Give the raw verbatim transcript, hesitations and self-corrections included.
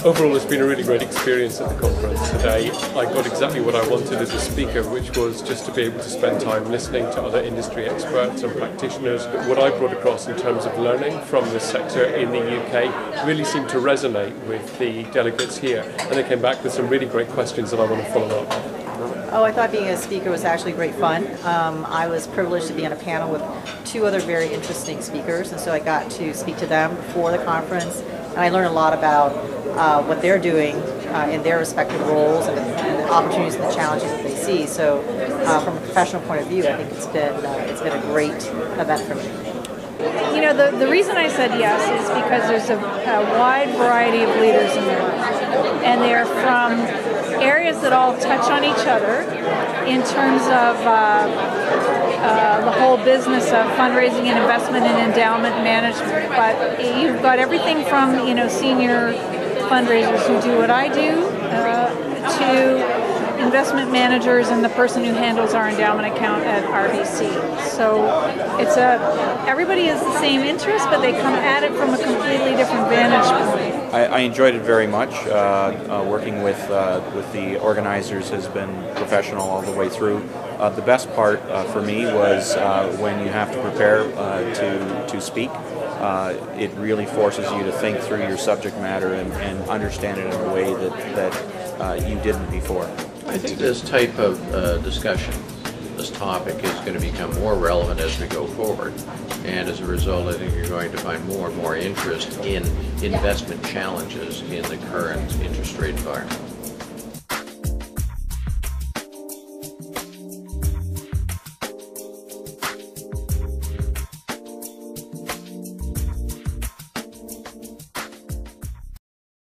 Overall, it's been a really great experience at the conference today. I got exactly what I wanted as a speaker, which was just to be able to spend time listening to other industry experts and practitioners. What I brought across in terms of learning from the sector in the U K really seemed to resonate with the delegates here, and they came back with some really great questions that I want to follow up. Oh, I thought being a speaker was actually great fun. Um, I was privileged to be on a panel with two other very interesting speakers, and so I got to speak to them before the conference, and I learned a lot about uh, what they're doing uh, in their respective roles and, and the opportunities and the challenges that they see. So, uh, from a professional point of view, I think it's been uh, it's been a great event for me. You know, the, the reason I said yes is because there's a, a wide variety of leaders in the room, and they're from areas that all touch on each other in terms of uh, uh, the whole business of fundraising and investment and endowment management. But you've got everything from, you know, senior fundraisers who do what I do uh, to investment managers and the person who handles our endowment account at R B C. So it's a everybody has the same interest, but they come at it from a completely different vantage point. I, I enjoyed it very much. Uh, uh, working with uh, with the organizers has been professional all the way through. Uh, the best part uh, for me was uh, when you have to prepare uh, to to speak. Uh, it really forces you to think through your subject matter and, and understand it in a way that that uh, you didn't before. I think this type of uh, discussion, this topic, is going to become more relevant as we go forward, and as a result I think you're going to find more and more interest in investment challenges in the current interest rate environment.